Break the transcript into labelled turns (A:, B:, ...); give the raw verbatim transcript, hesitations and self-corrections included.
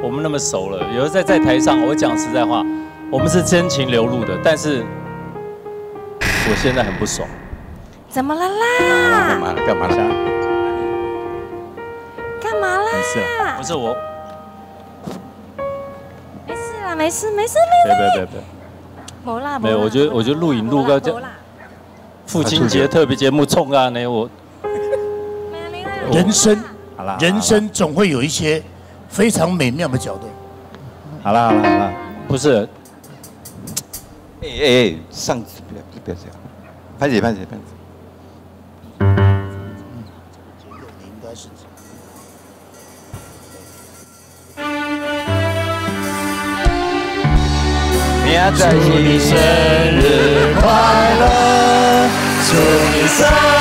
A: 我们那么熟了，有时候在在台上，我讲实在话，我们是真情流露的，但是我现在很不爽。
B: 怎么了啦？
C: 干嘛了？干嘛了？
B: 干嘛啦？
A: 没事了，不是我。
B: 没事啦，没事，没事，
A: 没事。别别别别。
B: 没啦，
A: 没有，我觉得我觉得录影录个这父亲节特别节目冲啊呢，我
D: 人生，
A: 好啦，
D: 人生总会有一些非常美妙的角度。
A: 好啦好啦好啦，不是，
C: 哎哎哎，上次不要不要这样，潘姐潘姐潘姐。 明仔是你生日快乐，祝你生